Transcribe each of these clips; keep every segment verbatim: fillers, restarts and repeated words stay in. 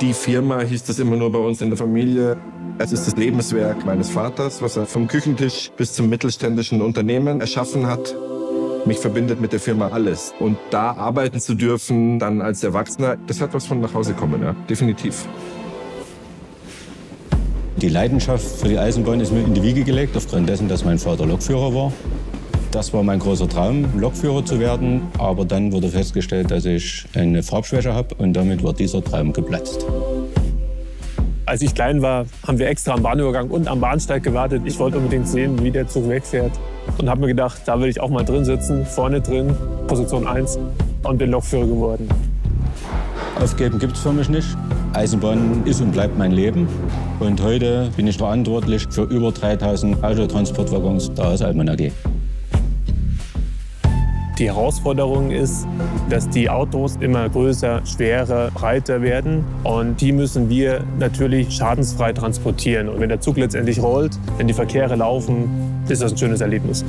die Firma hieß das immer nur bei uns in der Familie. Es ist das Lebenswerk meines Vaters, was er vom Küchentisch bis zum mittelständischen Unternehmen erschaffen hat. Mich verbindet mit der Firma alles. Und da arbeiten zu dürfen, dann als Erwachsener, das hat was von nach Hause kommen, ja, definitiv. Die Leidenschaft für die Eisenbahn ist mir in die Wiege gelegt, aufgrund dessen, dass mein Vater Lokführer war. Das war mein großer Traum, Lokführer zu werden. Aber dann wurde festgestellt, dass ich eine Farbschwäche habe und damit war dieser Traum geplatzt. Als ich klein war, haben wir extra am Bahnübergang und am Bahnsteig gewartet. Ich wollte unbedingt sehen, wie der Zug wegfährt. Und habe mir gedacht, da will ich auch mal drin sitzen, vorne drin, Position eins, und bin Lokführer geworden. Aufgeben gibt es für mich nicht. Eisenbahn ist und bleibt mein Leben. Und heute bin ich verantwortlich für über dreitausend Autotransportwaggons der Haus-Altmann A G. Die Herausforderung ist, dass die Autos immer größer, schwerer, breiter werden. Und die müssen wir natürlich schadensfrei transportieren. Und wenn der Zug letztendlich rollt, wenn die Verkehre laufen, ist das ein schönes Erlebnis.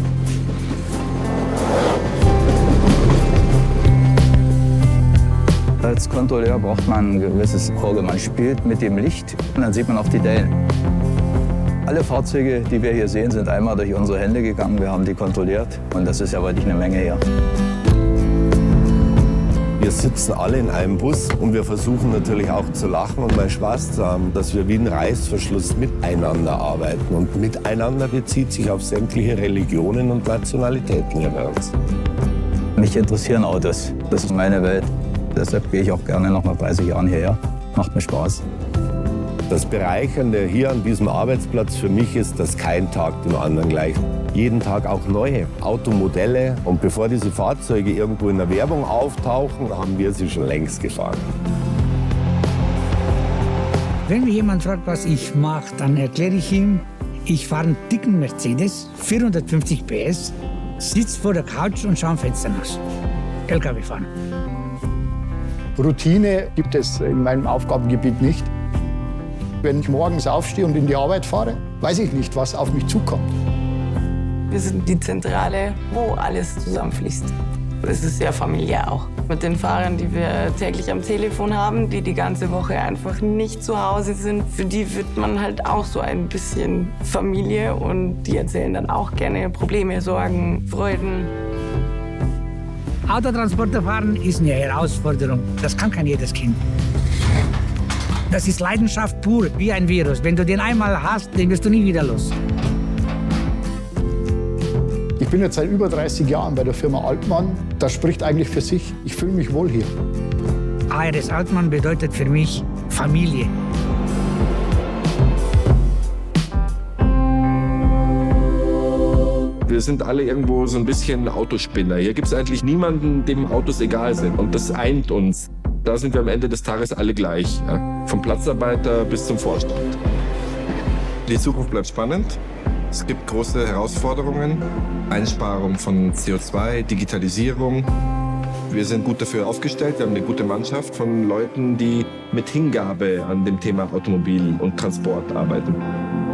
Als Kontrolleur braucht man ein gewisses Auge. Man spielt mit dem Licht und dann sieht man auch die Dellen. Alle Fahrzeuge, die wir hier sehen, sind einmal durch unsere Hände gegangen. Wir haben die kontrolliert und das ist ja wirklich eine Menge her. Wir sitzen alle in einem Bus und wir versuchen natürlich auch zu lachen und mal Spaß zu haben, dass wir wie ein Reißverschluss miteinander arbeiten. Und miteinander bezieht sich auf sämtliche Religionen und Nationalitäten hier bei uns. Mich interessieren Autos. Das ist meine Welt. Deshalb gehe ich auch gerne noch nach dreißig Jahren hierher. Macht mir Spaß. Das Bereichernde hier an diesem Arbeitsplatz für mich ist, dass kein Tag dem anderen gleicht. Jeden Tag auch neue Automodelle. Und bevor diese Fahrzeuge irgendwo in der Werbung auftauchen, haben wir sie schon längst gefahren. Wenn mich jemand fragt, was ich mache, dann erkläre ich ihm, ich fahre einen dicken Mercedes, vierhundertfünfzig P S, sitze vor der Couch und schaue am Fenster raus. L K W fahren. Routine gibt es in meinem Aufgabengebiet nicht. Wenn ich morgens aufstehe und in die Arbeit fahre, weiß ich nicht, was auf mich zukommt. Wir sind die Zentrale, wo alles zusammenfließt. Es ist sehr familiär auch. Mit den Fahrern, die wir täglich am Telefon haben, die die ganze Woche einfach nicht zu Hause sind, für die wird man halt auch so ein bisschen Familie und die erzählen dann auch gerne Probleme, Sorgen, Freuden. Autotransporter fahren ist eine Herausforderung. Das kann kein jedes Kind. Das ist Leidenschaft pur, wie ein Virus. Wenn du den einmal hast, den wirst du nie wieder los. Ich bin jetzt seit über dreißig Jahren bei der Firma Altmann. Das spricht eigentlich für sich. Ich fühle mich wohl hier. A R S Altmann bedeutet für mich Familie. Wir sind alle irgendwo so ein bisschen Autospinner. Hier gibt es eigentlich niemanden, dem Autos egal sind. Und das eint uns. Da sind wir am Ende des Tages alle gleich. Ja? Vom Platzarbeiter bis zum Vorstand. Die Zukunft bleibt spannend. Es gibt große Herausforderungen. Einsparung von C O zwei, Digitalisierung. Wir sind gut dafür aufgestellt. Wir haben eine gute Mannschaft von Leuten, die mit Hingabe an dem Thema Automobil und Transport arbeiten.